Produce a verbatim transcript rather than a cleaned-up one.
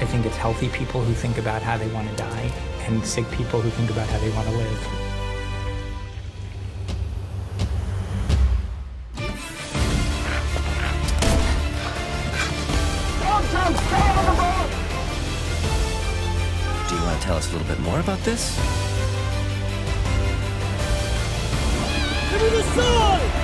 I think it's healthy people who think about how they want to die, and sick people who think about how they want to live. Do you want to tell us a little bit more about this? Give me the sword!